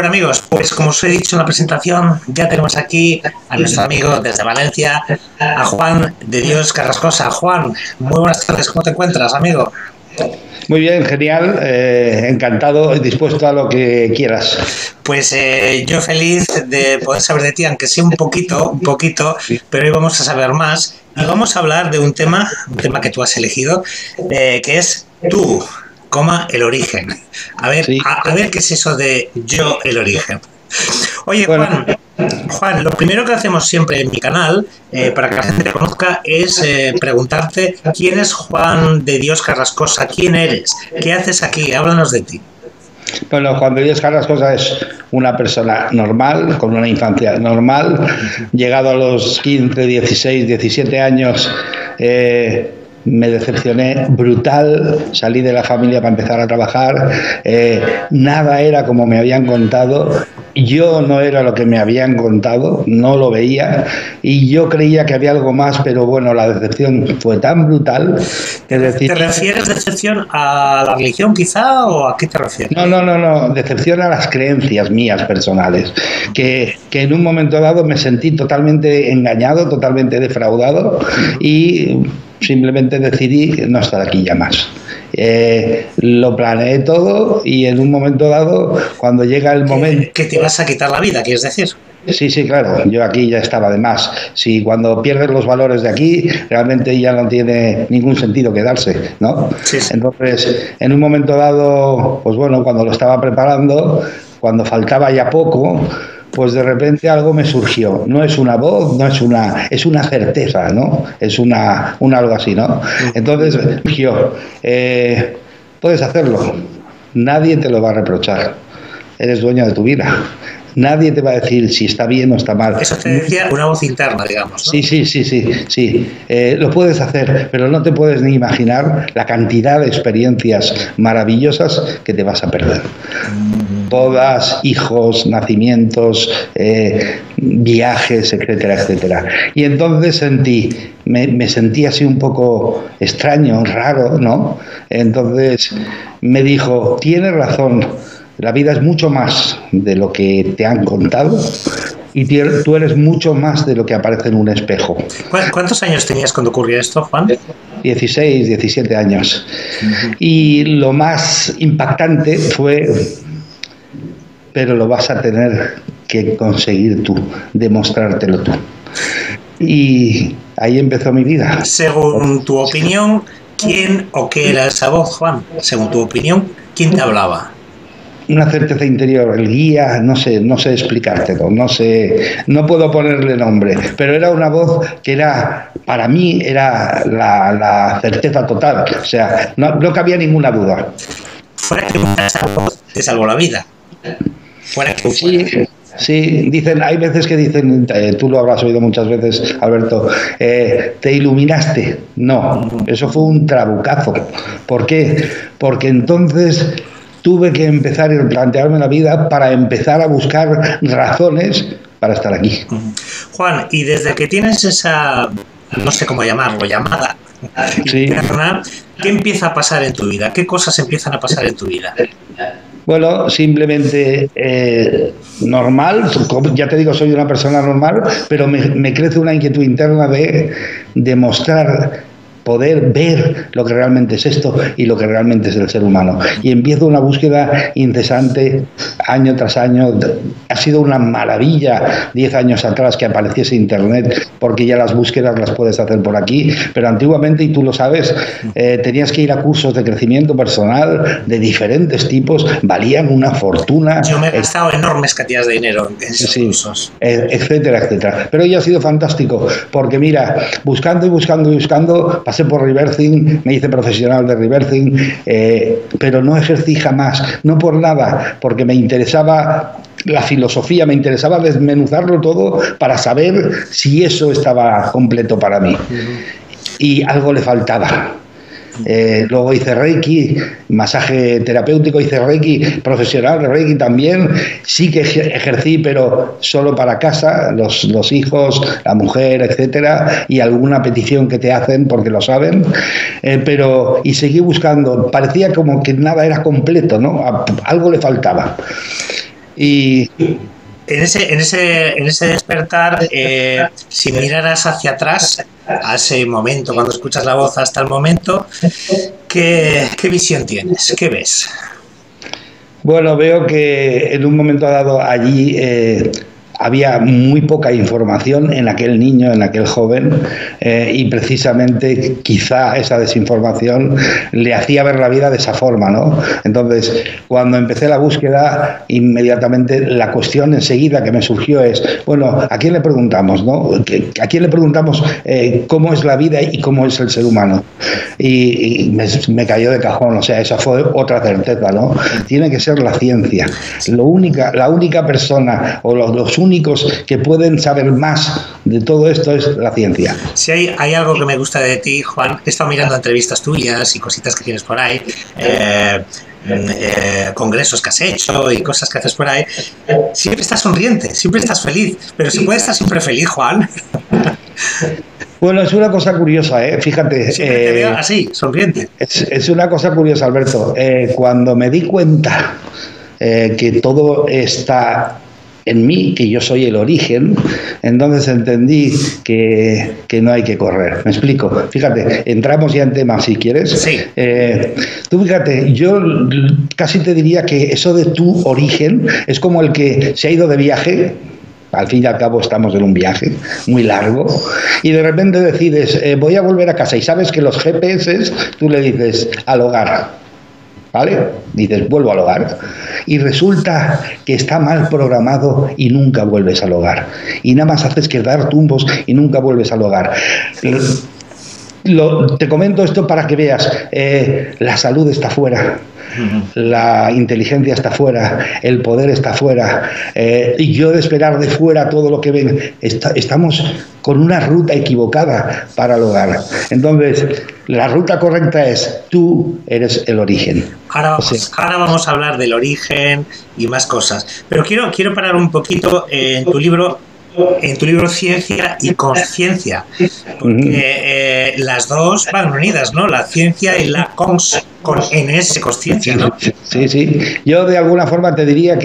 Bueno, amigos, pues como os he dicho en la presentación, ya tenemos aquí a nuestro amigo desde Valencia, a Juan de Dios Carrascosa. Juan, muy buenas tardes, ¿cómo te encuentras, amigo? Muy bien, genial, encantado y dispuesto a lo que quieras. Pues yo feliz de poder saber de ti, aunque sea un poquito, pero hoy vamos a saber más y vamos a hablar de un tema que tú has elegido, que es tú, el origen. A ver, sí. a ver qué es eso de yo, el origen. Oye, bueno. Juan, lo primero que hacemos siempre en mi canal, para que la gente te conozca, es preguntarte quién es Juan de Dios Carrascosa, quién eres, qué haces aquí, háblanos de ti. Bueno, Juan de Dios Carrascosa es una persona normal, con una infancia normal, llegado a los 15, 16, 17 años, me decepcioné brutal, salí de la familia para empezar a trabajar, nada era como me habían contado, yo no era lo que me habían contado, no lo veía y yo creía que había algo más, pero bueno, la decepción fue tan brutal que decir... ¿Te refieres decepción a la religión quizá o a qué te refieres? No, decepción a las creencias mías personales, que en un momento dado me sentí totalmente engañado, totalmente defraudado y simplemente decidí no estar aquí ya más. Lo planeé todo y en un momento dado, cuando llega el momento... ¿Que te vas a quitar la vida, quieres decir? Sí, claro, yo aquí ya estaba de más. Si cuando pierdes los valores de aquí, realmente ya no tiene ningún sentido quedarse, ¿no? Sí. Entonces, en un momento dado, pues bueno, cuando lo estaba preparando, cuando faltaba ya poco, pues de repente algo me surgió. No es una voz, es una certeza, ¿no? Es una algo así, ¿no? Entonces, yo, puedes hacerlo. Nadie te lo va a reprochar. Eres dueño de tu vida. Nadie te va a decir si está bien o está mal. Eso te decía una voz interna, digamos, ¿no? Sí. Lo puedes hacer, pero no te puedes ni imaginar la cantidad de experiencias maravillosas que te vas a perder. Bodas, hijos, nacimientos, viajes, etcétera. Y entonces me sentí así un poco extraño, raro, ¿no? Entonces me dijo, tienes razón. La vida es mucho más de lo que te han contado y tú eres mucho más de lo que aparece en un espejo. ¿Cuántos años tenías cuando ocurrió esto, Juan? 16, 17 años. Y lo más impactante fue, pero lo vas a tener que conseguir tú, demostrártelo tú. Y ahí empezó mi vida. Según tu opinión, ¿quién o qué era esa voz, Juan? Según tu opinión, ¿quién te hablaba? Una certeza interior, el guía, no sé explicártelo, no puedo ponerle nombre, pero era una voz que era, para mí, era la certeza total, o sea, no cabía ninguna duda. Fuera que esa voz te salvó la vida. Fuera que Sí, hay veces que dicen, tú lo habrás oído muchas veces, Alberto, te iluminaste. No, eso fue un trabucazo. ¿Por qué? Porque entonces tuve que empezar a plantearme la vida para empezar a buscar razones para estar aquí. Juan, y desde que tienes esa, no sé cómo llamarlo, llamada interna, ¿qué empieza a pasar en tu vida? ¿Qué cosas empiezan a pasar en tu vida? Bueno, simplemente normal, ya te digo, soy una persona normal, pero me crece una inquietud interna de demostrar, poder ver lo que realmente es esto y lo que realmente es el ser humano. Y empiezo una búsqueda incesante, año tras año. Ha sido una maravilla 10 años atrás que apareciese Internet, porque ya las búsquedas las puedes hacer por aquí, pero antiguamente, y tú lo sabes, tenías que ir a cursos de crecimiento personal de diferentes tipos, valían una fortuna. Yo me he gastado enormes cantidades de dinero en esos cursos. Etcétera. Pero hoy ha sido fantástico, porque mira, buscando, pasé por reversing, me hice profesional de reversing, pero no ejercí jamás, no por nada, porque me interesaba la filosofía, me interesaba desmenuzarlo todo para saber si eso estaba completo para mí. Y algo le faltaba. Luego hice Reiki, masaje terapéutico, hice Reiki profesional, Reiki también, sí que ejercí, pero solo para casa, los hijos, la mujer, etcétera, y alguna petición que te hacen porque lo saben, y seguí buscando, parecía como que nada era completo, ¿no? Algo le faltaba. Y en ese despertar, si miraras hacia atrás, a ese momento, cuando escuchas la voz hasta el momento, ¿qué visión tienes? ¿Qué ves? bueno, veo que en un momento dado allí había muy poca información en aquel niño, en aquel joven, y precisamente quizá esa desinformación le hacía ver la vida de esa forma, ¿no? Entonces, cuando empecé la búsqueda, inmediatamente la cuestión enseguida que me surgió es, bueno, ¿a quién le preguntamos, no? ¿A quién le preguntamos cómo es la vida y cómo es el ser humano? Y me cayó de cajón, o sea, esa fue otra certeza, ¿no? Tiene que ser la ciencia. La única persona o los únicos que pueden saber más de todo esto es la ciencia. Si hay algo que me gusta de ti, Juan, he estado mirando entrevistas tuyas y cositas que tienes por ahí, congresos que has hecho y cosas que haces por ahí, siempre estás sonriente, siempre estás feliz, pero se puede estar siempre feliz, Juan. Bueno, es una cosa curiosa, fíjate. Siempre te veo así, sonriente. Es una cosa curiosa, Alberto. Cuando me di cuenta que todo está en mí, que yo soy el origen, entonces entendí que no hay que correr. ¿Me explico? Fíjate, entramos ya en tema si quieres. Sí. Tú fíjate, yo casi te diría que eso de tu origen es como el que se ha ido de viaje. Al fin y al cabo estamos en un viaje muy largo y de repente decides, voy a volver a casa, y sabes que los GPS, tú le dices al hogar, ¿vale? Dices, vuelvo al hogar. Y resulta que está mal programado y nunca vuelves al hogar. Y nada más haces que dar tumbos y nunca vuelves al hogar. Te comento esto para que veas, la salud está fuera. La inteligencia está fuera, el poder está fuera, y yo de esperar de fuera todo lo que ven, estamos con una ruta equivocada para lograr. Entonces, la ruta correcta es: tú eres el origen. Ahora vamos a hablar del origen y más cosas, pero quiero parar un poquito en tu libro Ciencia y Consciencia, porque las dos van unidas, ¿no? La ciencia y la con NS, consciencia, ¿no? Sí, sí. Yo de alguna forma te diría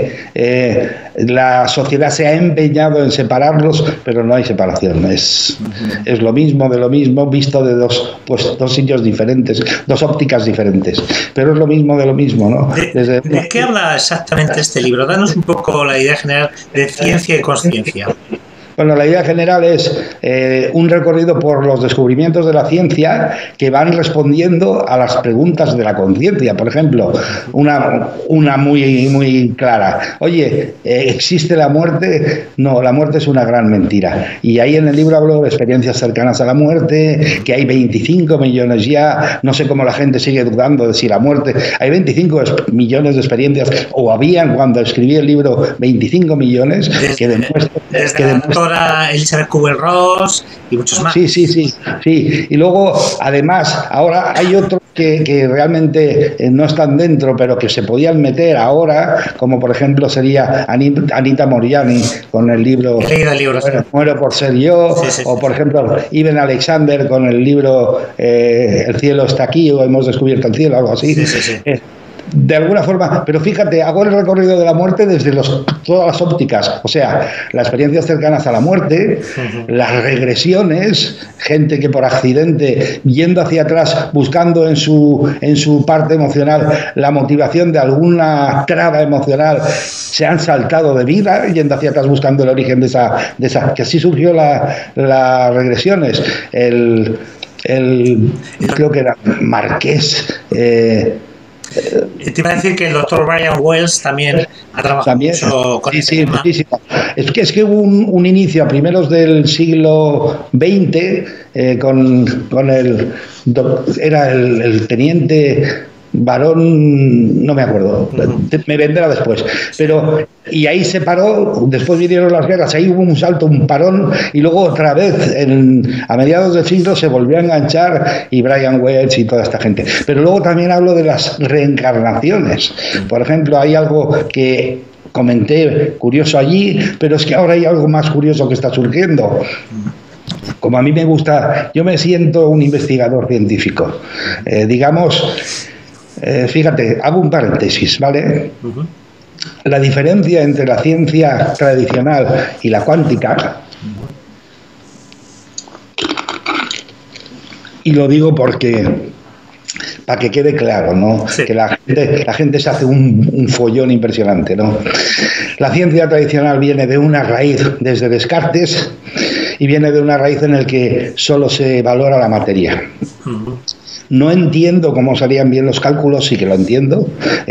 que la sociedad se ha empeñado en separarlos, pero no hay separación. Es lo mismo de lo mismo, visto de dos sitios diferentes, dos ópticas diferentes, pero es lo mismo de lo mismo, ¿no? ¿De qué habla exactamente este libro? Danos un poco la idea general de ciencia y consciencia. Bueno, la idea general es un recorrido por los descubrimientos de la ciencia que van respondiendo a las preguntas de la conciencia. Por ejemplo, una muy, muy clara. Oye, ¿existe la muerte? No, la muerte es una gran mentira. Y ahí en el libro hablo de experiencias cercanas a la muerte, que hay 25 millones ya. No sé cómo la gente sigue dudando de si la muerte... Hay 25 millones de experiencias, o habían cuando escribí el libro 25 millones, que demuestran Elizabeth Kubler-Ross y muchos más. Sí. Y luego, además, ahora hay otros que realmente no están dentro, pero que se podían meter ahora, como por ejemplo sería Anita Moorjani con el libro Muero por ser yo, o por ejemplo Iben Alexander con el libro El cielo está aquí, o hemos descubierto el cielo, algo así. De alguna forma, pero fíjate, hago el recorrido de la muerte desde todas las ópticas, o sea, las experiencias cercanas a la muerte, las regresiones, gente que por accidente, yendo hacia atrás, buscando en su parte emocional la motivación de alguna traba emocional, se han saltado de vida, yendo hacia atrás buscando el origen de esa que así surgió las regresiones. Creo que era Marqués. Te iba a decir que el doctor Brian Wells también ha trabajado mucho con ese tema. Muchísimo. Es que hubo un inicio a primeros del siglo XX con el teniente varón, no me acuerdo, me vendrá después, y ahí se paró, después vinieron las guerras, ahí hubo un salto, un parón, y luego otra vez a mediados del siglo se volvió a enganchar, y Brian Wells y toda esta gente. Pero luego también hablo de las reencarnaciones. Por ejemplo, hay algo que comenté curioso allí, pero es que ahora hay algo más curioso que está surgiendo. Como a mí me gusta, yo me siento un investigador científico, digamos. Fíjate, hago un paréntesis, ¿vale? la diferencia entre la ciencia tradicional y la cuántica, y lo digo porque, para que quede claro, ¿no? Sí. Que la gente se hace un follón impresionante, ¿no? La ciencia tradicional viene de una raíz desde Descartes y viene de una raíz en la que solo se valora la materia. No entiendo cómo salían bien los cálculos, sí que lo entiendo.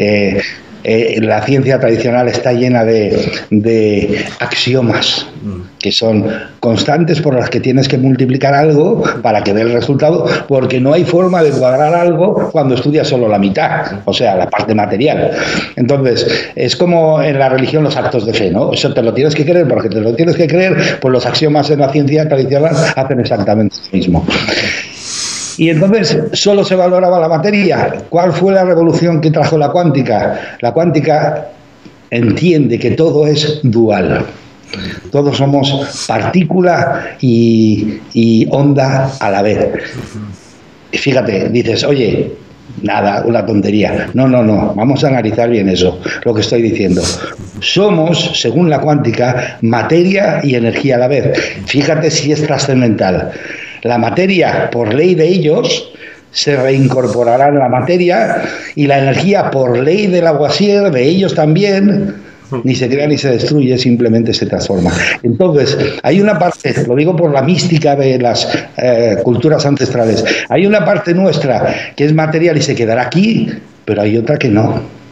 La ciencia tradicional está llena de axiomas que son constantes por las que tienes que multiplicar algo para que dé el resultado, porque no hay forma de cuadrar algo cuando estudias solo la mitad, o sea, la parte material. Entonces, es como en la religión los actos de fe, ¿no? Eso te lo tienes que creer, porque te lo tienes que creer, pues los axiomas en la ciencia tradicional hacen exactamente lo mismo. Y entonces solo se valoraba la materia. ¿Cuál fue la revolución que trajo la cuántica? La cuántica entiende que todo es dual. Todos somos partícula y onda a la vez. Y fíjate, dices, oye, nada, una tontería. No, vamos a analizar bien eso, lo que estoy diciendo. Somos, según la cuántica, materia y energía a la vez. Fíjate si es trascendental. La materia, por ley de ellos, se reincorporará en la materia, y la energía, por ley de Lavoisier, de ellos también, ni se crea ni se destruye, simplemente se transforma. Entonces, hay una parte, lo digo por la mística de las culturas ancestrales, hay una parte nuestra que es material y se quedará aquí, pero hay otra que no.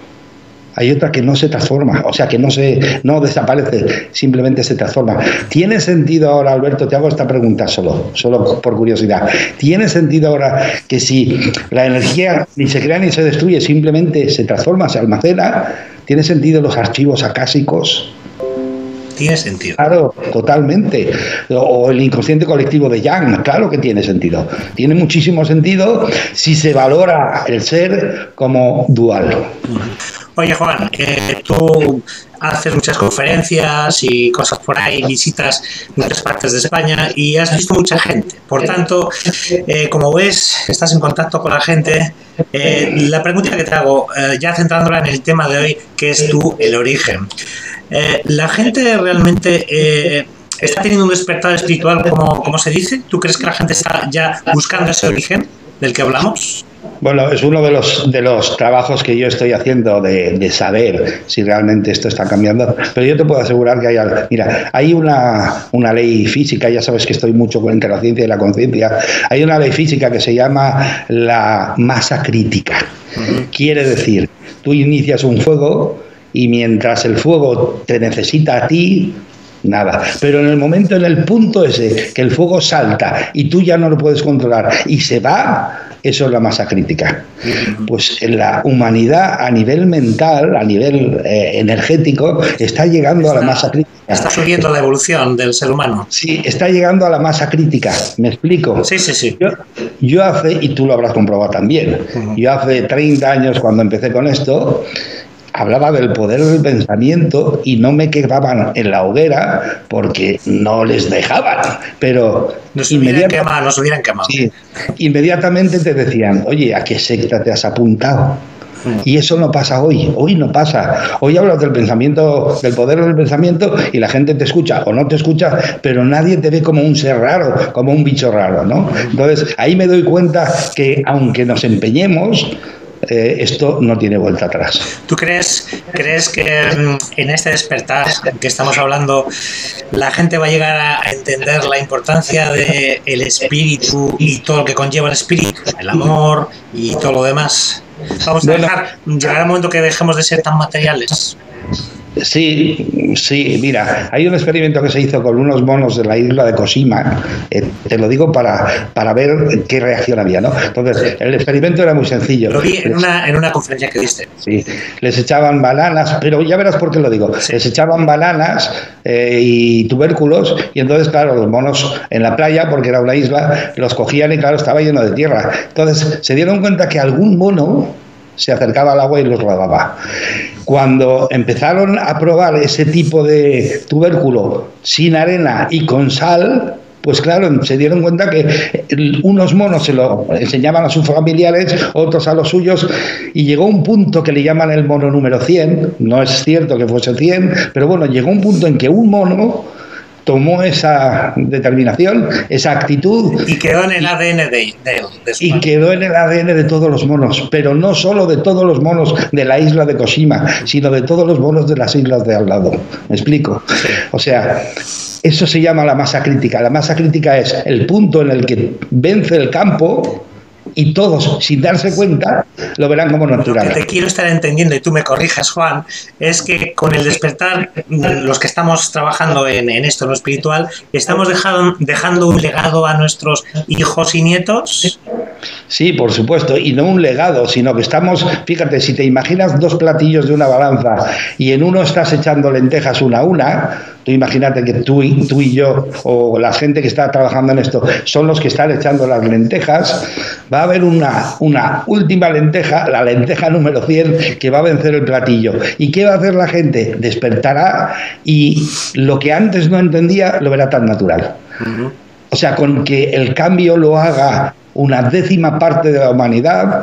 Hay otra que no se transforma, o sea, que no desaparece, simplemente se transforma. ¿Tiene sentido ahora, Alberto, te hago esta pregunta solo por curiosidad, ¿tiene sentido ahora que si la energía ni se crea ni se destruye, simplemente se transforma, se almacena? ¿Tiene sentido los archivos acásicos? Tiene sentido. Claro, totalmente. O el inconsciente colectivo de Jung, claro que tiene sentido. Tiene muchísimo sentido si se valora el ser como dual. Oye, Juan, tú haces muchas conferencias y cosas por ahí, visitas muchas partes de España y has visto mucha gente. Por tanto, como ves, estás en contacto con la gente. La pregunta que te hago, ya centrándola en el tema de hoy, que es el origen. ¿La gente realmente está teniendo un despertar espiritual, como se dice? ¿Tú crees que la gente está ya buscando ese origen del que hablamos? Bueno, es uno de los trabajos que yo estoy haciendo de saber si realmente esto está cambiando, pero yo te puedo asegurar que hay una ley física, ya sabes que estoy mucho entre la ciencia y la conciencia, hay una ley física que se llama la masa crítica. Quiere decir, tú inicias un fuego y mientras el fuego te necesita a ti, nada. Pero en el momento, en el punto ese, que el fuego salta y tú ya no lo puedes controlar y se va, eso es la masa crítica. Pues en la humanidad, a nivel mental, a nivel energético, está llegando a la masa crítica. Está subiendo la evolución del ser humano. Sí, está llegando a la masa crítica. ¿Me explico? Sí. Yo hace, y tú lo habrás comprobado también, yo hace 30 años cuando empecé con esto, hablaba del poder del pensamiento y no me quedaban en la hoguera porque no les dejaban, pero nos hubieran quemado. Sí, inmediatamente te decían, oye, ¿a qué secta te has apuntado? Y eso no pasa hoy no pasa. Hoy hablas del pensamiento, del poder del pensamiento, y la gente te escucha o no te escucha, pero nadie te ve como un ser raro, como un bicho raro, ¿no? Entonces, ahí me doy cuenta que aunque nos empeñemos, esto no tiene vuelta atrás. ¿Tú crees que en este despertar que estamos hablando la gente va a llegar a entender la importancia del espíritu y todo lo que conlleva el espíritu, el amor y todo lo demás? Vamos a llegar al momento que dejemos de ser tan materiales. Sí, mira, hay un experimento que se hizo con unos monos de la isla de Cosima, te lo digo para ver qué reacción había, ¿no? Entonces, el experimento era muy sencillo. Lo vi en una conferencia que diste. Sí, les echaban bananas, pero ya verás por qué lo digo. Sí. Les echaban bananas y tubérculos, y entonces, claro, los monos en la playa, porque era una isla, los cogían y, claro, estaba lleno de tierra. Entonces, se dieron cuenta que algún mono se acercaba al agua y los lavaba. Cuando empezaron a probar ese tipo de tubérculo sin arena y con sal, Pues claro, se dieron cuenta que unos monos se lo enseñaban a sus familiares, otros a los suyos, y llegó un punto que le llaman el mono número 100, no es cierto que fuese 100, pero bueno, llegó un punto en que un mono tomó esa determinación, esa actitud. Y quedó en el ADN de su y quedó en el ADN de todos los monos, pero no solo de todos los monos de la isla de Koshima, sino de todos los monos de las islas de al lado. ¿Me explico? O sea, eso se llama la masa crítica. La masa crítica es el punto en el que vence el campo y todos, sin darse cuenta, lo verán como natural. Lo que te quiero estar entendiendo, y tú me corrijas, Juan, es que con el despertar, los que estamos trabajando en esto, en lo espiritual, estamos dejando un legado a nuestros hijos y nietos. Sí, por supuesto, y no un legado, sino que estamos, fíjate, si te imaginas dos platillos de una balanza y en uno estás echando lentejas una a una, tú imagínate que tú y yo, o la gente que está trabajando en esto, son los que están echando las lentejas, va a haber una última lenteja, la lenteja número 100, que va a vencer el platillo. ¿Y qué va a hacer la gente? Despertará y lo que antes no entendía lo verá tan natural. O sea, con que el cambio lo haga una décima parte de la humanidad,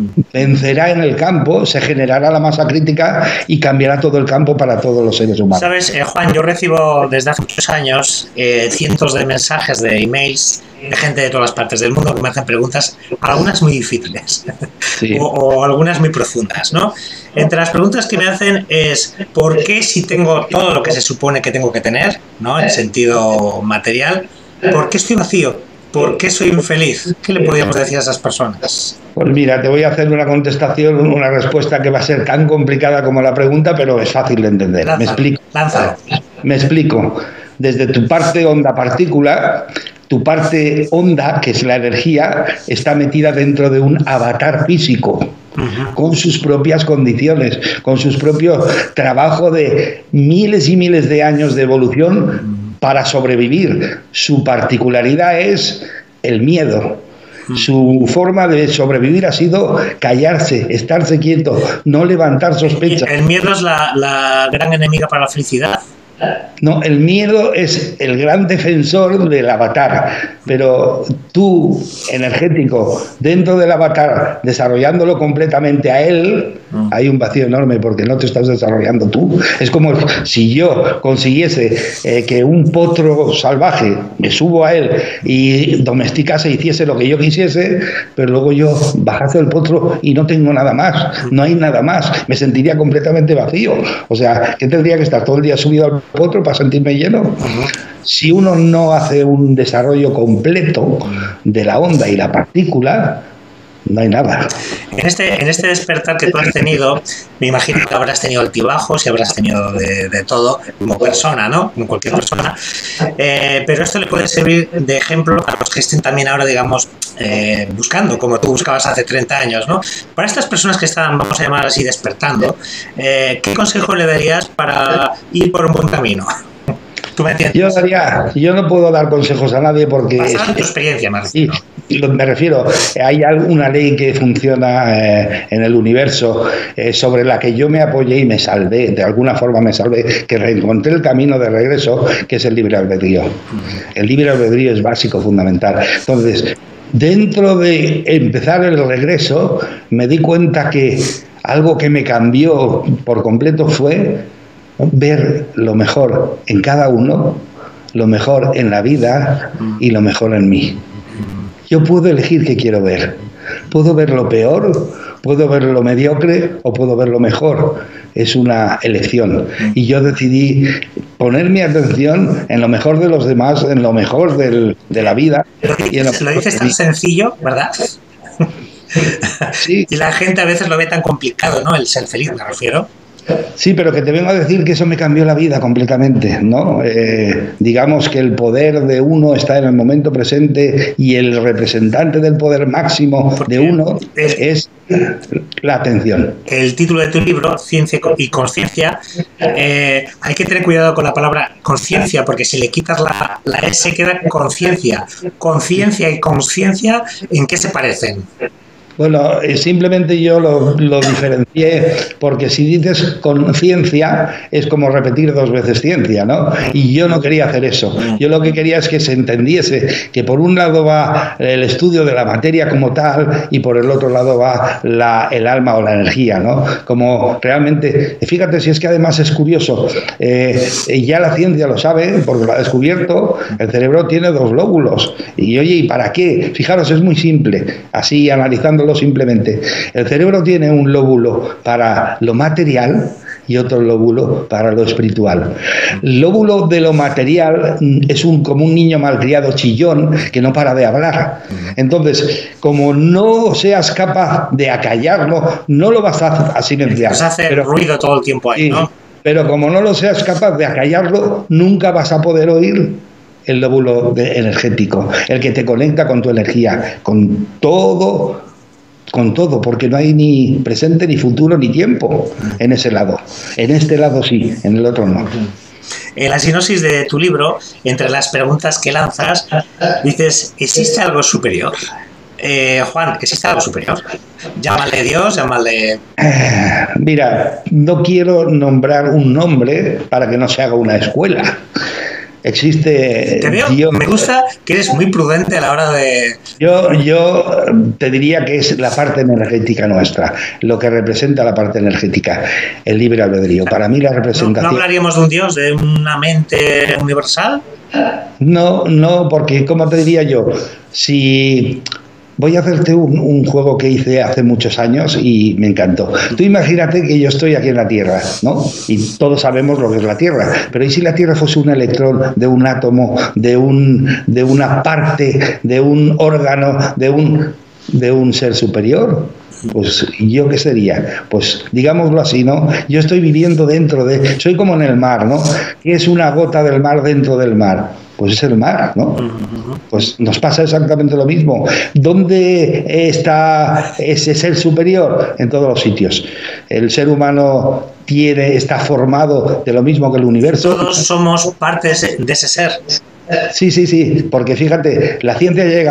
vencerá en el campo, se generará la masa crítica y cambiará todo el campo para todos los seres humanos. Sabes, Juan, yo recibo desde hace muchos años cientos de mensajes, de emails de gente de todas las partes del mundo que me hacen preguntas, algunas muy difíciles, sí, o algunas muy profundas, ¿no? Entre las preguntas que me hacen es ¿por qué, si tengo todo lo que se supone que tengo que tener, ¿no?, en sentido material, ¿por qué estoy vacío? ¿Por qué soy infeliz? ¿Qué le podríamos decir a esas personas? Pues mira, te voy a hacer una contestación, una respuesta que va a ser tan complicada como la pregunta, pero es fácil de entender. Lánzalo, ¿Me explico? Lánzalo. Me explico. Desde tu parte onda-partícula, tu parte onda, que es la energía, está metida dentro de un avatar físico, con sus propias condiciones, con sus propios trabajos de miles y miles de años de evolución para sobrevivir. Su particularidad es el miedo. Su forma de sobrevivir ha sido callarse, estarse quieto, no levantar sospechas. El miedo es la gran enemiga para la felicidad. No, el miedo es el gran defensor del avatar, pero tú, energético, dentro del avatar, desarrollándolo completamente a él, hay un vacío enorme porque no te estás desarrollando tú. Es como si yo consiguiese que un potro salvaje, me subo a él y domesticase, hiciese lo que yo quisiese, pero luego yo bajase el potro y no tengo nada más, no hay nada más, me sentiría completamente vacío. O sea, ¿qué tendría que estar todo el día subido al potro para sentirme lleno? Si uno no hace un desarrollo completo de la onda y la partícula, no hay nada. En este despertar que tú has tenido, me imagino que habrás tenido altibajos y habrás tenido de todo como persona, ¿no? Como cualquier persona. Pero esto le puede servir de ejemplo a los que estén también ahora, digamos, buscando, como tú buscabas hace 30 años, ¿no? Para estas personas que están, vamos a llamar así, despertando, ¿qué consejo le darías para ir por un buen camino? ¿Tú me entiendes? Yo no puedo dar consejos a nadie porque... Basada en tu experiencia, más. Sí, me refiero, hay alguna ley que funciona en el universo sobre la que yo me apoyé y me salvé, de alguna forma me salvé, que reencontré el camino de regreso, que es el libre albedrío. El libre albedrío es básico, fundamental. Entonces, dentro de empezar el regreso, me di cuenta que algo que me cambió por completo fue ver lo mejor en cada uno, lo mejor en la vida y lo mejor en mí. Yo puedo elegir qué quiero ver. Puedo ver lo peor, puedo ver lo mediocre o puedo ver lo mejor. Es una elección. Y yo decidí poner mi atención en lo mejor de los demás, en lo mejor de la vida. Lo dices tan sencillo, ¿verdad? Sí. Y la gente a veces lo ve tan complicado, ¿no? El ser feliz, me refiero. Sí, pero que te vengo a decir que eso me cambió la vida completamente, ¿no? Digamos que el poder de uno está en el momento presente y el representante del poder máximo de uno es la atención. El título de tu libro, Ciencia y Conciencia, hay que tener cuidado con la palabra conciencia, porque si le quitas la S queda conciencia. Conciencia y conciencia, ¿en qué se parecen? Bueno, simplemente yo lo diferencié porque si dices conciencia es como repetir 2 veces ciencia, ¿no? Y yo no quería hacer eso. Yo lo que quería es que se entendiese que por un lado va el estudio de la materia como tal y por el otro lado va el alma o la energía, ¿no? Como realmente, fíjate si es que además es curioso, ya la ciencia lo sabe porque lo ha descubierto, el cerebro tiene 2 lóbulos. Y oye, ¿y para qué? Fijaros, es muy simple, así analizándolo simplemente. El cerebro tiene un lóbulo para lo material y otro lóbulo para lo espiritual. El lóbulo de lo material es como un niño malcriado chillón que no para de hablar. Entonces, como no seas capaz de acallarlo, no lo vas a silenciar. Vas a hacer ruido todo el tiempo ahí, ¿no? Pero como no lo seas capaz de acallarlo, nunca vas a poder oír el lóbulo energético, el que te conecta con tu energía, con todo, porque no hay ni presente, ni futuro, ni tiempo en ese lado. En este lado sí, en el otro no. En la sinopsis de tu libro, entre las preguntas que lanzas, dices, ¿existe algo superior? Juan, ¿existe algo superior? Llámale Dios, llámale... Mira, no quiero nombrar un nombre para que no se haga una escuela. Existe... Te veo, Dios. Me gusta que eres muy prudente a la hora de... Yo te diría que es la parte energética nuestra, lo que representa la parte energética, el libre albedrío. Para mí la representación... ¿No hablaríamos de un Dios, de una mente universal? No, porque, ¿cómo te diría yo? Si... Voy a hacerte un juego que hice hace muchos años y me encantó. Tú imagínate que yo estoy aquí en la Tierra, ¿no? Y todos sabemos lo que es la Tierra. Pero ¿y si la Tierra fuese un electrón de un átomo, de una parte, de un órgano, de un ser superior? Pues ¿yo qué sería? Pues digámoslo así, ¿no? Yo estoy viviendo dentro soy como en el mar, ¿no? ¿Qué es una gota del mar dentro del mar? Pues es el mar, ¿no? Pues nos pasa exactamente lo mismo. ¿Dónde está ese ser superior? En todos los sitios. El ser humano está formado de lo mismo que el universo. Todos somos partes de ese ser. Sí, porque fíjate, la ciencia lo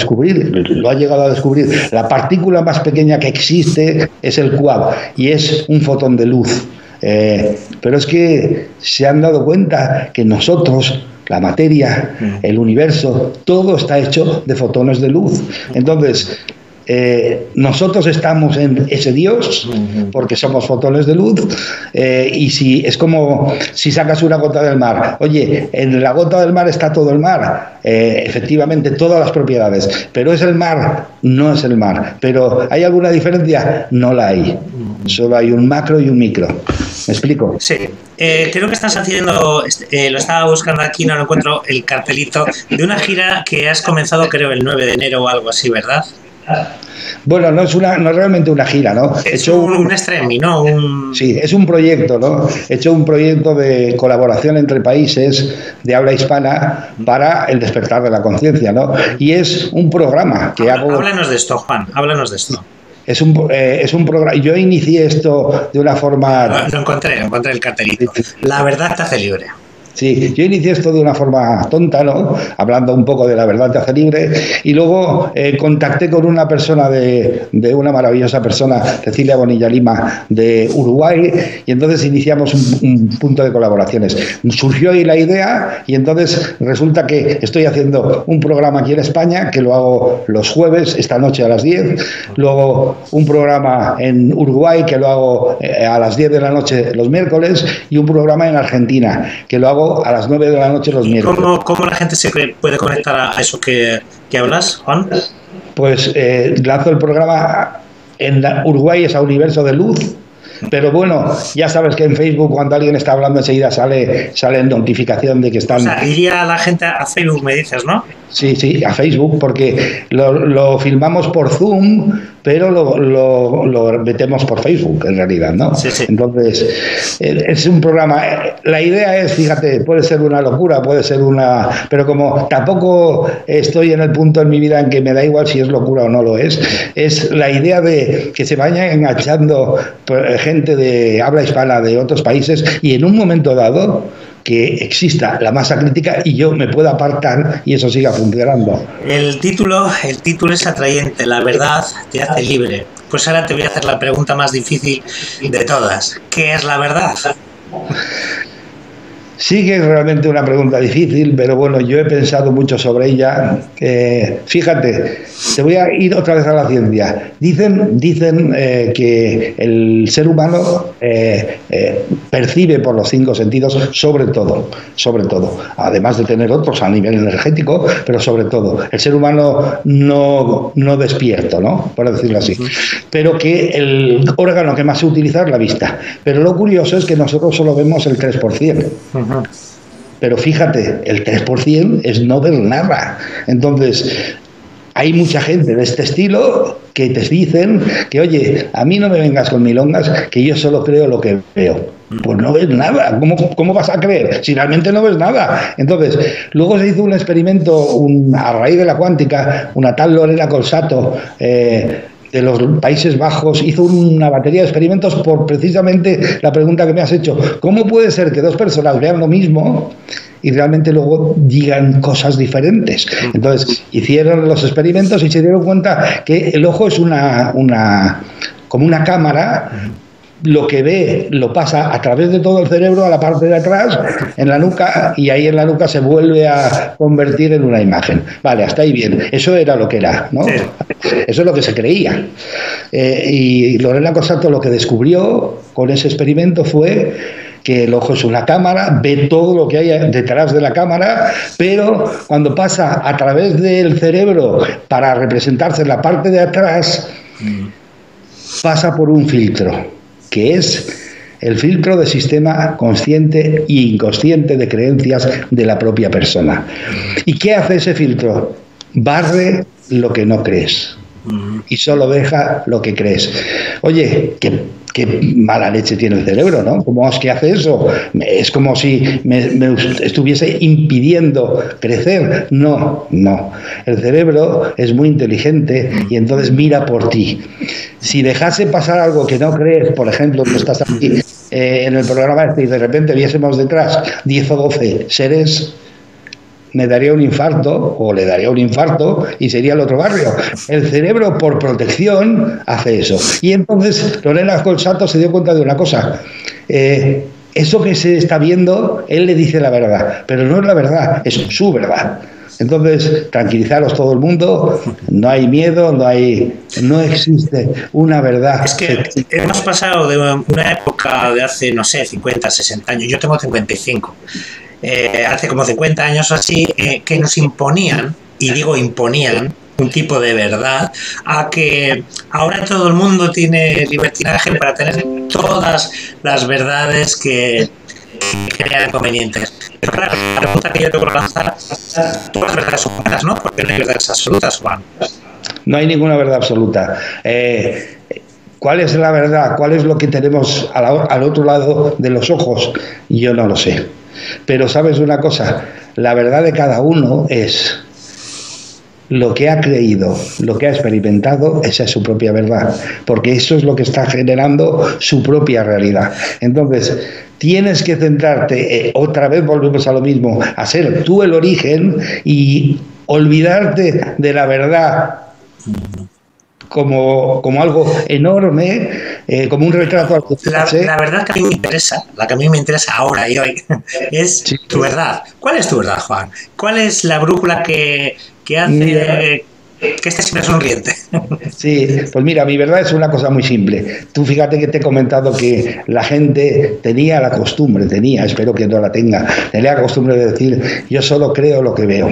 ha llegado a descubrir. La partícula más pequeña que existe es el quark y es un fotón de luz. Pero es que se han dado cuenta que nosotros, la materia, el universo, todo está hecho de fotones de luz. Entonces, nosotros estamos en ese Dios porque somos fotones de luz, y si es como si sacas una gota del mar, oye, en la gota del mar está todo el mar, efectivamente todas las propiedades, pero ¿es el mar? No es el mar. Pero ¿hay alguna diferencia? No la hay. Solo hay un macro y un micro. ¿Me explico? Sí. Creo que estás haciendo, lo estaba buscando aquí, no lo encuentro, el cartelito de una gira que has comenzado, creo, el 9 de enero o algo así, ¿verdad? Bueno, no es realmente una gira, ¿no? He hecho un streaming, ¿no? Sí, es un proyecto, ¿no? He hecho un proyecto de colaboración entre países de habla hispana para el despertar de la conciencia, ¿no? Y es un programa que hago... Háblanos de esto, Juan, háblanos de esto. Es un programa. Yo inicié esto de una forma... Lo encontré el cartelito. La verdad te hace libre. Sí, yo inicié esto de una forma tonta, ¿no? Hablando un poco de la verdad te hace libre, y luego contacté con una persona de una maravillosa persona, Cecilia Bonilla Lima, de Uruguay, y entonces iniciamos un punto de colaboraciones. Surgió ahí la idea, y entonces resulta que estoy haciendo un programa aquí en España, que lo hago los jueves, esta noche a las 10, luego un programa en Uruguay, que lo hago a las 10 de la noche los miércoles, y un programa en Argentina, que lo hago a las 9 de la noche los miércoles. ¿Cómo la gente se puede conectar a eso que hablas, Juan? Pues lanzo el programa en Uruguay, es a Universo de Luz. Pero bueno, ya sabes que en Facebook cuando alguien está hablando enseguida sale en notificación de que están... O sea, iría la gente a Facebook, me dices, ¿no? Sí, a Facebook, porque lo filmamos por Zoom, pero lo metemos por Facebook, en realidad, ¿no? Sí. Entonces, es un programa... La idea es, fíjate, puede ser una locura, puede ser una... Pero como tampoco estoy en el punto en mi vida en que me da igual si es locura o no lo es la idea de que se vaya enganchando gente de habla hispana de otros países y en un momento dado que exista la masa crítica y yo me pueda apartar y eso siga funcionando. El título es atrayente, la verdad te hace libre. Pues ahora te voy a hacer la pregunta más difícil de todas. ¿Qué es la verdad? Sí que es realmente una pregunta difícil, pero bueno, yo he pensado mucho sobre ella. Fíjate, te voy a ir otra vez a la ciencia. Dicen que el ser humano percibe por los 5 sentidos sobre todo, además de tener otros a nivel energético, pero sobre todo, el ser humano no despierto, ¿no? Por decirlo así. Pero que el órgano que más se utiliza es la vista. Pero lo curioso es que nosotros solo vemos el 3%. Pero fíjate, el 3% es no ver nada. Entonces, hay mucha gente de este estilo que te dicen que, oye, a mí no me vengas con milongas, que yo solo creo lo que veo. Pues no ves nada. ¿Cómo vas a creer si realmente no ves nada? Entonces, luego se hizo un experimento a raíz de la cuántica, una tal Lorena Colsato, de los Países Bajos, hizo una batería de experimentos por precisamente la pregunta que me has hecho. ¿Cómo puede ser que 2 personas vean lo mismo y realmente luego digan cosas diferentes? Entonces, hicieron los experimentos y se dieron cuenta que el ojo es como una cámara. Lo que ve lo pasa a través de todo el cerebro a la parte de atrás, en la nuca, y ahí en la nuca se vuelve a convertir en una imagen. Vale, hasta ahí bien. Eso era lo que era, ¿no? Sí. Eso es lo que se creía. Y Lorena Colsato lo que descubrió con ese experimento fue que el ojo es una cámara, ve todo lo que hay detrás de la cámara, pero cuando pasa a través del cerebro para representarse en la parte de atrás, pasa por un filtro, que es el filtro de sistema consciente e inconsciente de creencias de la propia persona. ¿Y qué hace ese filtro? Barre lo que no crees y solo deja lo que crees. Oye, qué mala leche tiene el cerebro, ¿no? ¿Cómo es que hace eso? Es como si me estuviese impidiendo crecer. No. El cerebro es muy inteligente y entonces mira por ti. Si dejase pasar algo que no crees, por ejemplo, tú estás aquí en el programa este y de repente viésemos detrás 10 o 12 seres, me daría un infarto o le daría un infarto y sería el otro barrio. El cerebro, por protección, hace eso. Y entonces Lorena Colsato se dio cuenta de una cosa. Eso que se está viendo, él le dice la verdad, pero no es la verdad, es su verdad. Entonces, tranquilizaros todo el mundo, no hay miedo, no existe una verdad. Es que hemos pasado de una época de hace, no sé, 50, 60 años, yo tengo 55, hace como 50 años o así, que nos imponían, y digo imponían, un tipo de verdad, a que ahora todo el mundo tiene libertinaje para tener todas las verdades que crean convenientes. Pero claro, la pregunta que yo tengo que lanzar, todas las verdades son buenas, ¿no? Porque no hay verdades absolutas, Juan. No hay ninguna verdad absoluta. ¿Cuál es la verdad? ¿Cuál es lo que tenemos al otro lado de los ojos? Yo no lo sé. Pero sabes una cosa, la verdad de cada uno es lo que ha creído, lo que ha experimentado, esa es su propia verdad, porque eso es lo que está generando su propia realidad. Entonces, tienes que centrarte, otra vez volvemos a lo mismo, a ser tú el origen y olvidarte de la verdad como algo enorme, como un retrato. La verdad que a mí me interesa, la que a mí me interesa ahora y hoy, es sí, tu verdad. ¿Cuál es tu verdad, Juan? ¿Cuál es la brújula que hace que estés siempre sonriente? Sí, pues mira, mi verdad es una cosa muy simple. Tú fíjate que te he comentado que la gente tenía la costumbre, espero que no la tenga la costumbre de decir, yo solo creo lo que veo.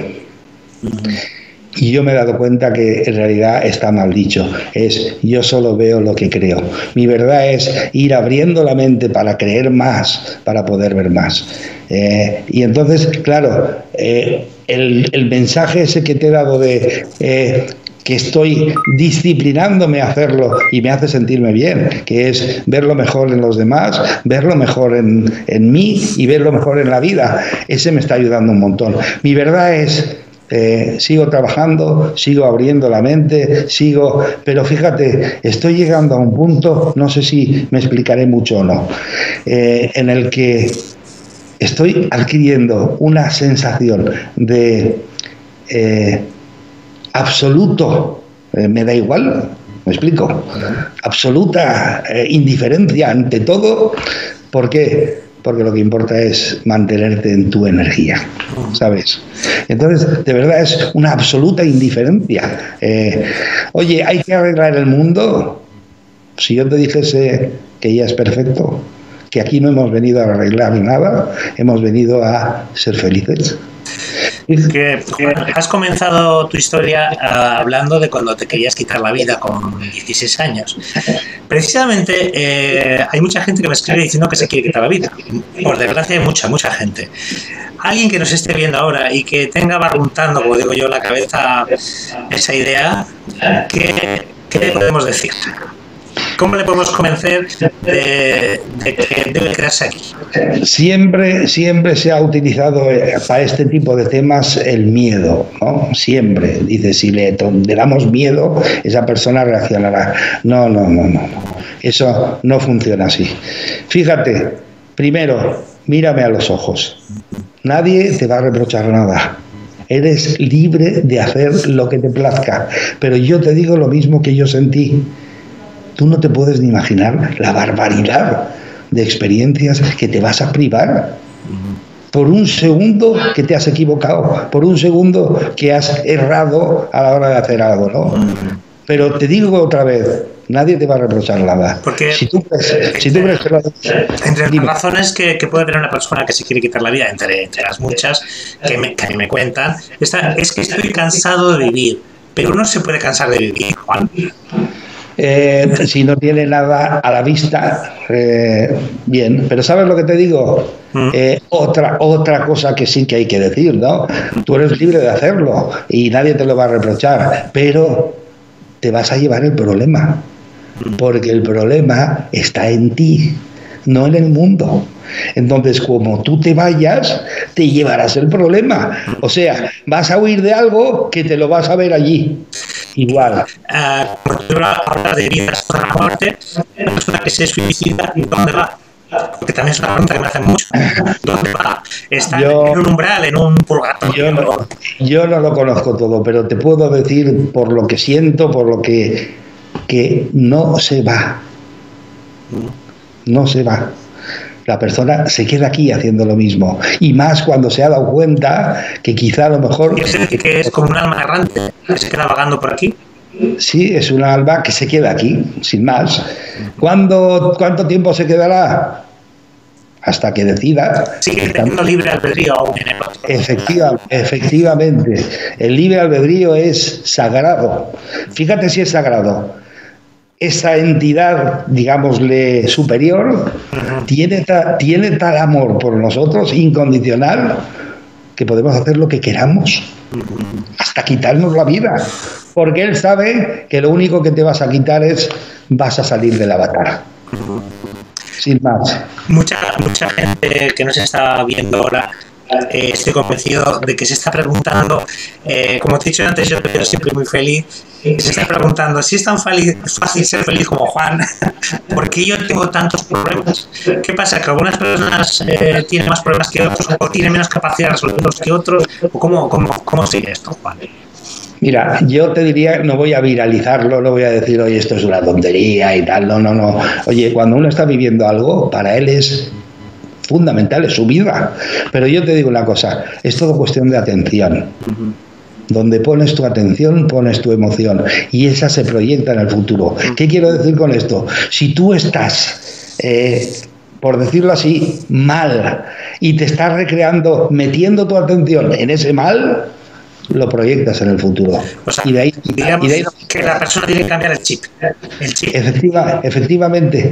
Y yo me he dado cuenta que en realidad está mal dicho. Es yo solo veo lo que creo. Mi verdad es ir abriendo la mente para creer más, para poder ver más. Y entonces, claro, el mensaje ese que te he dado de que estoy disciplinándome a hacerlo y me hace sentirme bien, que es ver lo mejor en los demás, ver lo mejor en mí y ver lo mejor en la vida, ese me está ayudando un montón. Mi verdad es... sigo trabajando, sigo abriendo la mente, pero fíjate, estoy llegando a un punto, no sé si me explicaré mucho o no, en el que estoy adquiriendo una sensación de absoluto, me da igual, me explico, absoluta indiferencia ante todo. ¿Por qué? Porque lo que importa es mantenerte en tu energía, ¿sabes? Entonces, de verdad es una absoluta indiferencia. Oye, ¿hay que arreglar el mundo? Si yo te dijese que ya es perfecto, que aquí no hemos venido a arreglar nada, hemos venido a ser felices. Que has comenzado tu historia hablando de cuando te querías quitar la vida con 16 años. Precisamente hay mucha gente que me escribe diciendo que se quiere quitar la vida. Por desgracia hay mucha gente. Alguien que nos esté viendo ahora y que tenga barruntando, como digo yo, en la cabeza esa idea, ¿qué le podemos decir? ¿Cómo le podemos convencer de que debe quedarse aquí? Siempre se ha utilizado para este tipo de temas el miedo, ¿no? Siempre. Dice, si le damos miedo, esa persona reaccionará. No. Eso no funciona así. Fíjate, primero, mírame a los ojos. Nadie te va a reprochar nada. Eres libre de hacer lo que te plazca. Pero yo te digo lo mismo que yo sentí. Tú no te puedes ni imaginar la barbaridad de experiencias que te vas a privar por un segundo que te has equivocado, por un segundo que has errado a la hora de hacer algo, ¿no? Pero te digo otra vez, nadie te va a reprochar nada. Porque si tú crees que entre las razones que puede tener una persona que se quiere quitar la vida, entre las muchas que a mí me cuentan, es que estoy cansado de vivir. Pero uno se puede cansar de vivir, Juan. Si no tiene nada a la vista, bien. Pero ¿sabes lo que te digo? Otra cosa que sí que hay que decir, ¿no? Tú eres libre de hacerlo y nadie te lo va a reprochar, pero te vas a llevar el problema, porque el problema está en ti, no en el mundo. Entonces, como tú te vayas, te llevarás el problema. O sea, vas a huir de algo que te lo vas a ver allí. Igual. Cuando hablas de vida después de la muerte, la persona que se suicida, ¿dónde va? Porque también es una pregunta que me hacen mucho. ¿Dónde va? ¿Está en un umbral, en un purgatorio? Yo no lo conozco todo, pero te puedo decir por lo que siento, por lo que no se va. No se va. La persona se queda aquí haciendo lo mismo. Y más cuando se ha dado cuenta que quizá a lo mejor... que es como un alma errante que se queda vagando por aquí. Sí, es un alma que se queda aquí, sin más. ¿Cuánto tiempo se quedará? Hasta que decida. Sigue teniendo libre albedrío aún en el efectivamente. El libre albedrío es sagrado. Fíjate si es sagrado. Esa entidad, digámosle, superior, tiene tal amor por nosotros, incondicional, que podemos hacer lo que queramos, hasta quitarnos la vida, porque él sabe que lo único que te vas a quitar vas a salir del avatar. Sin más. Mucha gente que nos está viendo ahora, estoy convencido de que se está preguntando, como te he dicho antes, yo estoy siempre muy feliz, se está preguntando si es tan fácil ser feliz como Juan, ¿por qué yo tengo tantos problemas? ¿Qué pasa? ¿Que algunas personas tienen más problemas que otros o tienen menos capacidad de resolverlos que otros? ¿O cómo sigue esto, Juan? Mira, yo te diría, no voy a viralizarlo, no voy a decir, oye, esto es una tontería y tal, no. Oye, cuando uno está viviendo algo, para él es fundamental, es su vida. Pero yo te digo una cosa, es todo cuestión de atención. Donde pones tu atención, pones tu emoción, y esa se proyecta en el futuro. ¿Qué quiero decir con esto? Si tú estás, por decirlo así, mal, y te estás recreando, metiendo tu atención en ese mal, lo proyectas en el futuro. O sea, digamos que la persona tiene que cambiar el chip. Efectivamente.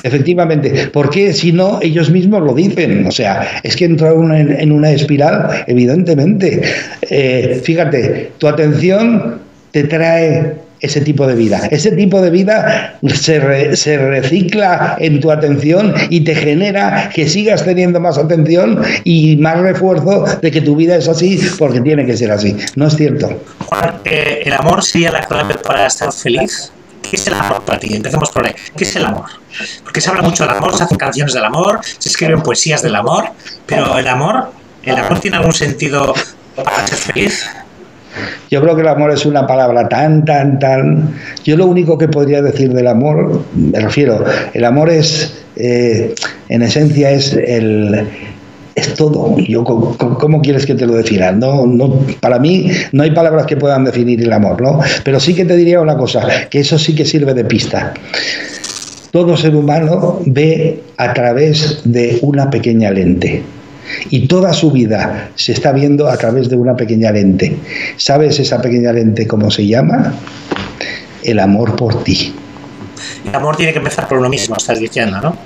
Porque si no, ellos mismos lo dicen. O sea, es que entra en una espiral, evidentemente. Fíjate, tu atención te trae ese tipo de vida. Ese tipo de vida se recicla en tu atención y te genera que sigas teniendo más atención y más refuerzo de que tu vida es así porque tiene que ser así. ¿No es cierto? Juan, ¿el amor sería la clave para estar feliz? ¿Qué es el amor para ti? Empecemos por ahí. ¿Qué es el amor? Porque se habla mucho del amor, se hacen canciones del amor, se escriben poesías del amor, pero ¿el amor tiene algún sentido para ser feliz? Yo creo que el amor es una palabra tan... Yo lo único que podría decir del amor, me refiero, el amor es, en esencia, es todo. ¿Cómo quieres que te lo defina? Para mí no hay palabras que puedan definir el amor, ¿no? Pero sí que te diría una cosa, que eso sí que sirve de pista. Todo ser humano ve a través de una pequeña lente. Y toda su vida se está viendo a través de una pequeña lente. ¿Sabes esa pequeña lente cómo se llama? El amor por ti. El amor tiene que empezar por uno mismo, estás diciendo, ¿no?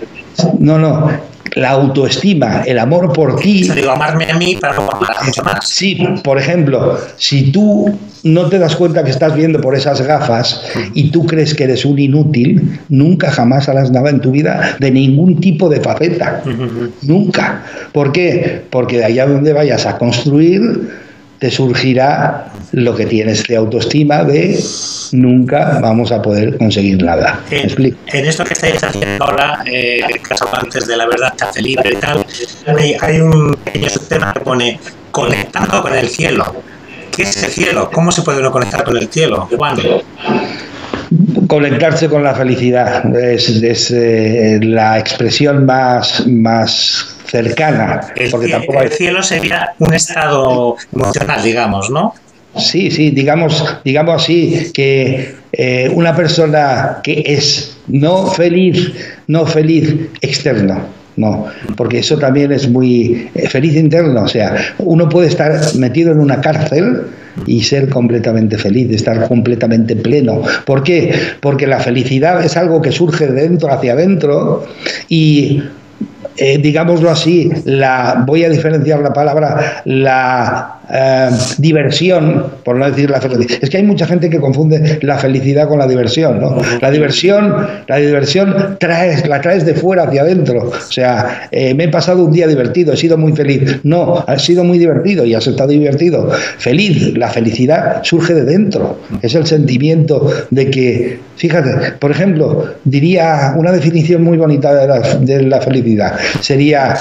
No. La autoestima, el amor por ti. Yo digo, amarme a mí para no amar a mucho más. Sí, por ejemplo, si tú no te das cuenta que estás viendo por esas gafas y tú crees que eres un inútil, nunca jamás harás nada en tu vida de ningún tipo de faceta. Nunca. ¿Por qué? Porque de allá donde vayas a construir, te surgirá lo que tienes de autoestima de nunca vamos a poder conseguir nada. ¿Me explico? En esto que estáis haciendo ahora, Casa Amantes de la Verdad te hace libre y tal, hay un pequeño subtema que pone conectando con el cielo. ¿Qué es el cielo? ¿Cómo se puede uno conectar con el cielo? ¿Cuándo? Conectarse con la felicidad es la expresión más cercana. El cielo sería un estado emocional, digamos, ¿no? Sí, digamos así, que una persona que es no feliz externo, no, porque eso también es muy feliz interno, o sea, uno puede estar metido en una cárcel y ser completamente feliz, estar completamente pleno. ¿Por qué? Porque la felicidad es algo que surge de dentro hacia adentro y digámoslo así, voy a diferenciar la palabra, la diversión, por no decir la felicidad. Es que hay mucha gente que confunde la felicidad con la diversión, ¿no? La diversión la traes de fuera hacia adentro. O sea, me he pasado un día divertido, he sido muy feliz. No, has sido muy divertido y has estado divertido. Feliz, la felicidad surge de dentro. Es el sentimiento de que, fíjate, por ejemplo, diría una definición muy bonita de la felicidad. Sería,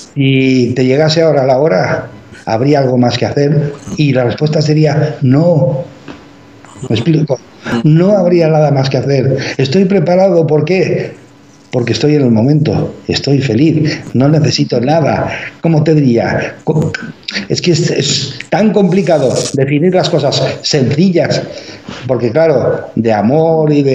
si te llegase ahora la hora, ¿habría algo más que hacer? Y la respuesta sería no. ¿Me explico? No habría nada más que hacer. Estoy preparado, ¿por qué? Porque estoy en el momento, estoy feliz, no necesito nada. ¿Cómo te diría? Es que es tan complicado definir las cosas sencillas, porque claro, de amor y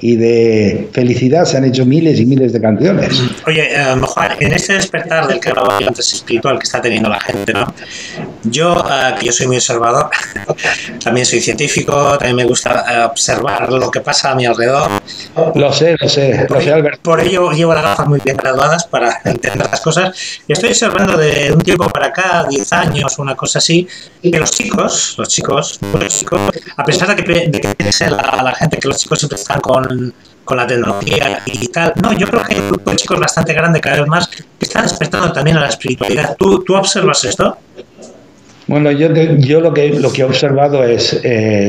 de felicidad se han hecho miles y miles de canciones. Oye, Juan, en este despertar del que hablaba antes espiritual que está teniendo la gente, ¿no? Yo, que yo soy muy observador, también soy científico, también me gusta observar lo que pasa a mi alrededor. Lo sé, Alberto. Por ello llevo las gafas muy bien graduadas para entender las cosas. Y estoy observando de un tiempo para acá, 10 años, una cosa así, que los chicos, a pesar de que piense la gente que los chicos siempre están con la tecnología y tal, no, yo creo que hay un grupo de chicos bastante grande cada vez más que están despertando también a la espiritualidad. ¿Tú observas esto? Bueno, yo lo que he observado es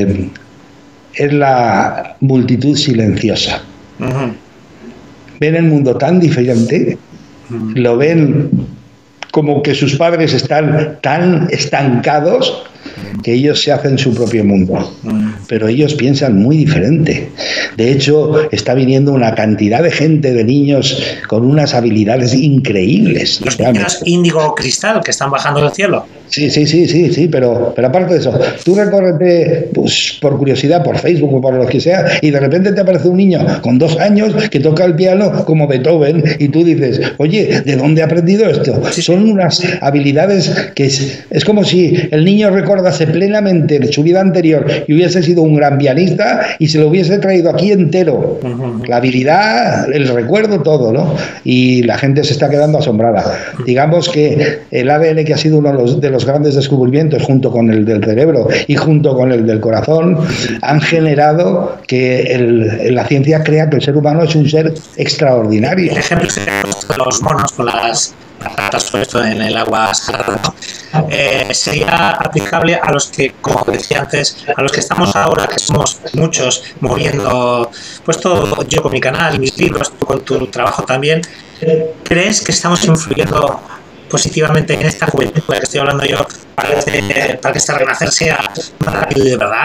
la multitud silenciosa. Uh-huh. Ven el mundo tan diferente, lo ven como que sus padres están tan estancados que ellos se hacen su propio mundo, pero ellos piensan muy diferente. De hecho, está viniendo una cantidad de gente, de niños con unas habilidades increíbles. Los niños índigo cristal que están bajando del cielo. Sí, pero aparte de eso, tú recórrete, pues, por curiosidad, por Facebook o por lo que sea, y de repente te aparece un niño con 2 años que toca el piano como Beethoven, y tú dices, oye, ¿de dónde ha aprendido esto? Sí. Son unas habilidades que es como si el niño recordase plenamente su vida anterior y hubiese sido un gran pianista y se lo hubiese traído aquí entero. Uh-huh. La habilidad, el recuerdo, todo, ¿no? Y la gente se está quedando asombrada. Digamos que el ADN, que ha sido uno de los grandes descubrimientos, junto con el del cerebro y junto con el del corazón, han generado que la ciencia crea que el ser humano es un ser extraordinario. El ejemplo es los monos con las tratas todo esto en el agua salada, ¿no? Sería aplicable a los que, como decía antes, a los que estamos ahora, que somos muchos, moviendo, pues todo, yo con mi canal y mis libros, tú con tu trabajo también. ¿Crees que estamos influyendo positivamente en esta juventud de la que estoy hablando yo para que este renacer sea más rápido y de verdad?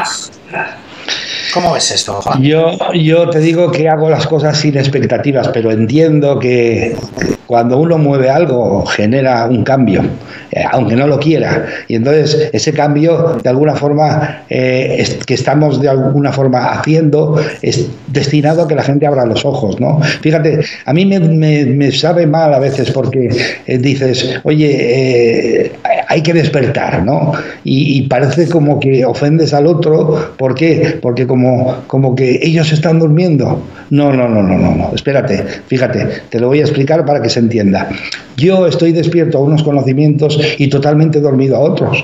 ¿Cómo ves esto, Juan? Yo te digo que hago las cosas sin expectativas, pero entiendo que cuando uno mueve algo genera un cambio, aunque no lo quiera. Y entonces ese cambio, de alguna forma, que estamos de alguna forma haciendo, es destinado a que la gente abra los ojos, ¿no? Fíjate, a mí me sabe mal a veces porque dices, oye, hay que despertar, ¿no? Y parece como que ofendes al otro. ¿Por qué? Porque como que ellos están durmiendo. No, espérate, fíjate, te lo voy a explicar para que se entienda. Yo estoy despierto a unos conocimientos y totalmente dormido a otros.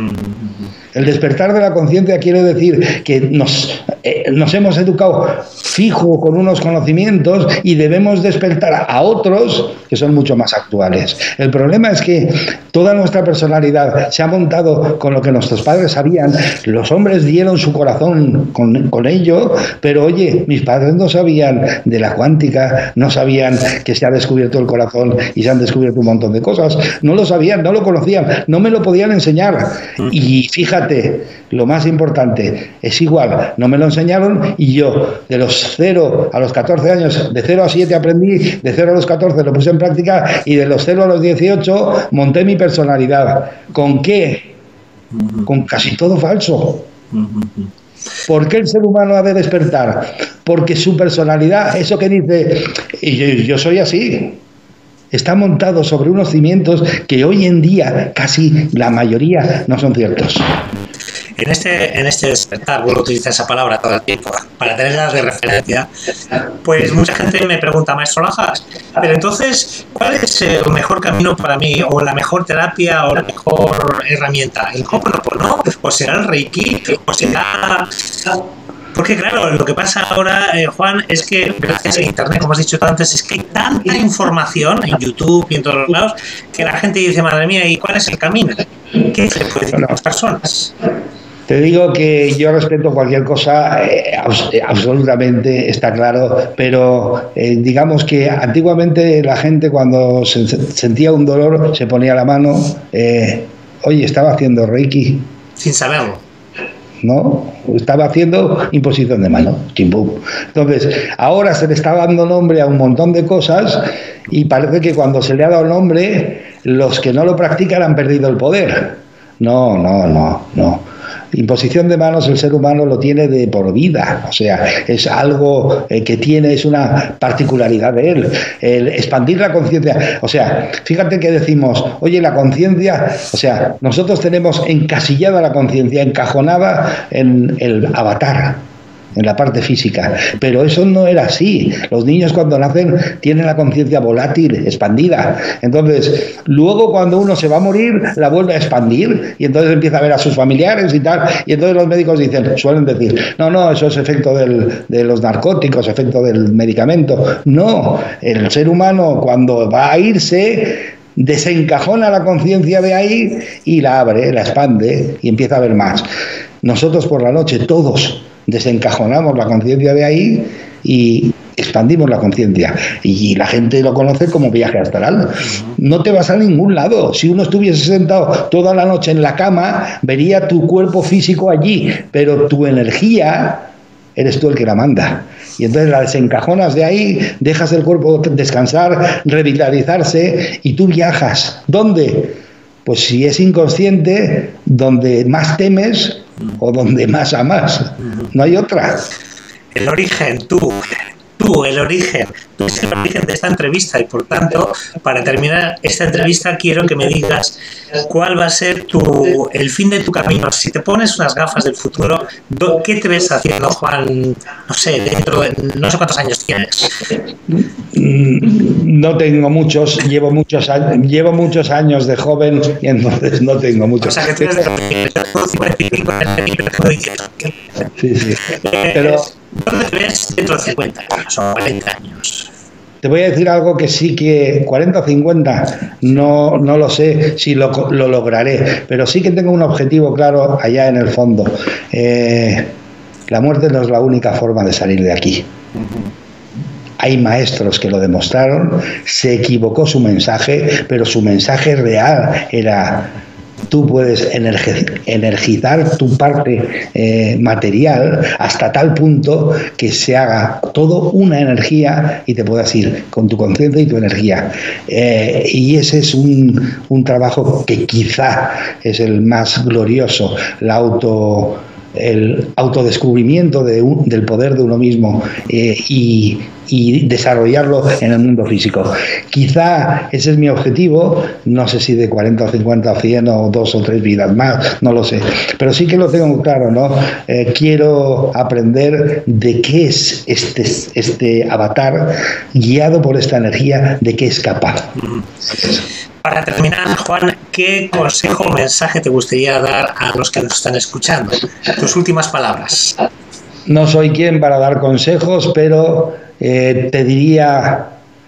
El despertar de la conciencia quiere decir que nos hemos educado fijo con unos conocimientos y debemos despertar a otros que son mucho más actuales. El problema es que toda nuestra personalidad se ha montado con lo que nuestros padres sabían. Los hombres dieron su corazón con ello, pero oye, mis padres no sabían de la cuántica, no sabían que se ha descubierto el corazón y se han descubierto un montón de cosas. No lo sabían, no lo conocían, no me lo podían enseñar. Y fíjate, lo más importante, es igual, no me lo enseñaron y yo de los 0 a los 14 años, de 0 a 7 aprendí, de 0 a los 14 lo puse en práctica y de los 0 a los 18 monté mi personalidad. ¿Con qué? Con casi todo falso. ¿Por qué el ser humano ha de despertar? Porque su personalidad, eso que dice, yo soy así, está montado sobre unos cimientos que hoy en día casi la mayoría no son ciertos. En este despertar, vuelvo a utilizar esa palabra todo el tiempo para tenerla de referencia, pues mucha gente me pregunta, maestro Lajas, pero entonces, ¿cuál es el mejor camino para mí, o la mejor terapia, o la mejor herramienta? ¿El Ho'oponopono? ¿O será el Reiki? ¿O será...? Porque claro, lo que pasa ahora, Juan, es que gracias a Internet, como has dicho tú antes, es que hay tanta información en YouTube y en todos los lados que la gente dice, madre mía, ¿y cuál es el camino? ¿Qué se puede decir a las personas? Te digo que yo respeto cualquier cosa, absolutamente, está claro, pero digamos que antiguamente la gente cuando sentía un dolor se ponía la mano, oye, estaba haciendo Reiki. Sin saberlo. ¿No? Estaba haciendo imposición de mano, chimbum. Entonces, ahora se le está dando nombre a un montón de cosas y parece que cuando se le ha dado nombre, los que no lo practican han perdido el poder. No. Imposición de manos el ser humano lo tiene de por vida, o sea, es algo que tiene, es una particularidad de él, el expandir la conciencia. O sea, fíjate que decimos, oye, la conciencia, o sea, nosotros tenemos encasillada la conciencia, encajonada en el avatar, en la parte física, pero eso no era así. Los niños cuando nacen tienen la conciencia volátil, expandida. Entonces, luego cuando uno se va a morir, la vuelve a expandir y entonces empieza a ver a sus familiares y tal, y entonces los médicos suelen decir, no, eso es efecto de los narcóticos, efecto del medicamento. No, el ser humano cuando va a irse desencajona la conciencia de ahí y la abre, la expande y empieza a ver más. Nosotros por la noche todos desencajonamos la conciencia de ahí y expandimos la conciencia y la gente lo conoce como viaje astral. No te vas a ningún lado. Si uno estuviese sentado toda la noche en la cama, vería tu cuerpo físico allí, pero tu energía eres tú el que la manda. Y entonces la desencajonas de ahí, dejas el cuerpo descansar, revitalizarse y tú viajas. ¿Dónde? Pues si es inconsciente, donde más temes o donde más amas. No hay otra. El origen, tú el origen. Tú eres el origen de esta entrevista y por tanto, para terminar esta entrevista quiero que me digas cuál va a ser el fin de tu camino. Si te pones unas gafas del futuro, ¿qué te ves haciendo, Juan? No sé, dentro de no sé cuántos años tienes. No tengo muchos, llevo muchos años de joven y entonces no tengo muchos. O sea que tú eres Sí. Pero ¿dónde te ves dentro de 50 años o 40 años? Te voy a decir algo que sí que 40 o 50, no lo sé si lo lograré, pero sí que tengo un objetivo claro allá en el fondo. La muerte no es la única forma de salir de aquí. Hay maestros que lo demostraron, se equivocó su mensaje, pero su mensaje real era: tú puedes energizar tu parte material hasta tal punto que se haga todo una energía y te puedas ir con tu conciencia y tu energía. Y ese es un trabajo que quizá es el más glorioso, el autodescubrimiento del poder de uno mismo y desarrollarlo en el mundo físico. Quizá ese es mi objetivo, no sé si de 40 o 50 o 100 o 2 o 3 vidas más, no lo sé, pero sí que lo tengo claro, ¿no? Quiero aprender de qué es este avatar, guiado por esta energía, de qué es capaz. Para terminar, Juan, ¿qué consejo o mensaje te gustaría dar a los que nos están escuchando? Tus últimas palabras. No soy quien para dar consejos, pero te diría,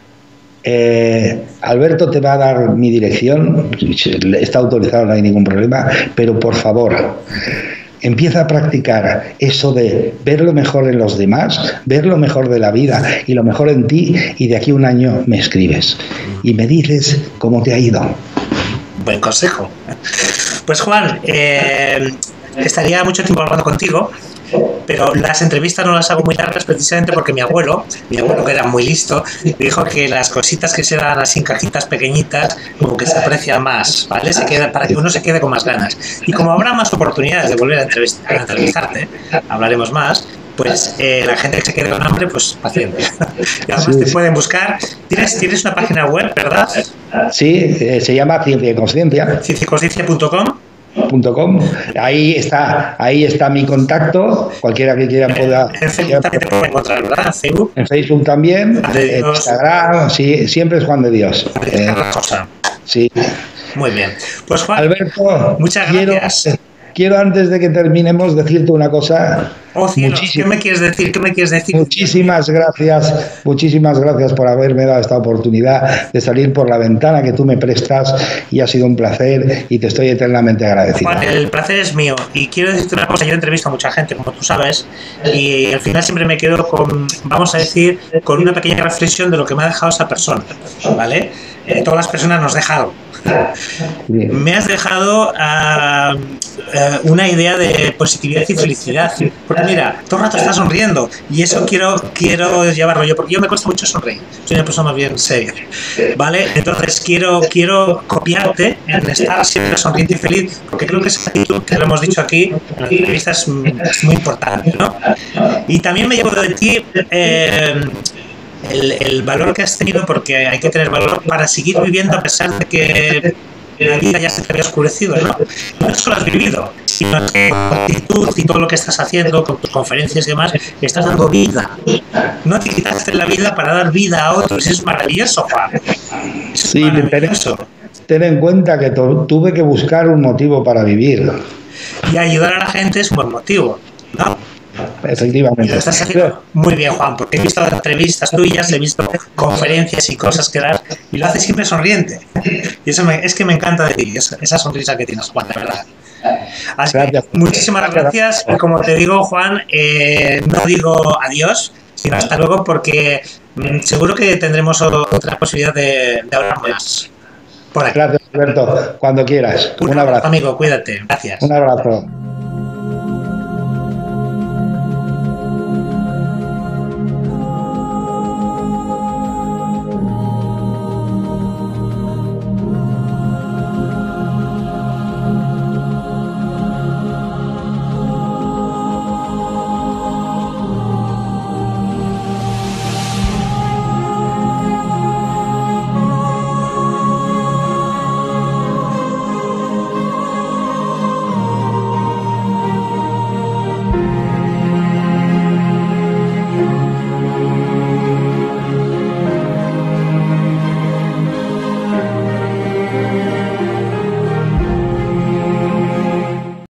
Alberto te va a dar mi dirección, está autorizado, no hay ningún problema, pero por favor, empieza a practicar eso de ver lo mejor en los demás, ver lo mejor de la vida y lo mejor en ti, y de aquí a un año me escribes y me dices cómo te ha ido. Buen consejo. Pues Juan, estaría mucho tiempo hablando contigo, pero las entrevistas no las hago muy largas precisamente porque mi abuelo, que era muy listo, dijo que las cositas que se dan así en cajitas pequeñitas como que se aprecian más, ¿vale? Para que uno se quede con más ganas. Y como habrá más oportunidades de volver a entrevistarte, hablaremos más, pues la gente que se quede con hambre, pues paciencia. Y además te pueden buscar. ¿Tienes una página web, verdad? Sí, se llama Ciencia y Consciencia. Cienciaconsciencia.com. Ahí está mi contacto, cualquiera que quiera pueda. En Facebook también te puede encontrar, ¿verdad? En Facebook también, en Instagram, sí, siempre es Juan de Dios. Sí. Muy bien. Pues Juan, Alberto, muchas gracias. Quiero antes de que terminemos decirte una cosa. ¿Qué me quieres decir? Muchísimas gracias por haberme dado esta oportunidad de salir por la ventana que tú me prestas, y ha sido un placer y te estoy eternamente agradecido. Juan, el placer es mío, y quiero decirte una cosa: yo entrevisto a mucha gente, como tú sabes, y al final siempre me quedo con, vamos a decir, con una pequeña reflexión de lo que me ha dejado esa persona, ¿vale? Todas las personas nos dejan algo. Bien. Me has dejado una idea de positividad y felicidad, porque mira, todo el rato estás sonriendo, y eso quiero llevarlo yo, porque yo me cuesta mucho sonreír, soy una persona más bien seria, ¿vale? Entonces quiero copiarte en estar siempre sonriente y feliz, porque creo que esa actitud, que lo hemos dicho aquí en la entrevista, es muy importante, ¿no? Y también me llevo de ti el valor que has tenido, porque hay que tener valor para seguir viviendo a pesar de que la vida ya se te había oscurecido, ¿no? No solo has vivido, sino que con tu actitud y todo lo que estás haciendo, con tus conferencias y demás, estás dando vida. No te quitaste la vida para dar vida a otros. Es maravilloso, Juan. Es maravilloso. Ten en cuenta que tuve que buscar un motivo para vivir. Y ayudar a la gente es un buen motivo, ¿no? Efectivamente. Y lo estás haciendo muy bien, Juan, porque he visto entrevistas tuyas, he visto conferencias y cosas que das, y lo haces siempre sonriente. Y eso es que me encanta de ti, esa sonrisa que tienes, Juan, de verdad. Así que muchísimas gracias. Y como te digo, Juan, no digo adiós, sino hasta luego, porque seguro que tendremos otra posibilidad de hablar más. Por aquí. Gracias, Alberto. Cuando quieras. Un abrazo, amigo. Cuídate. Gracias. Un abrazo.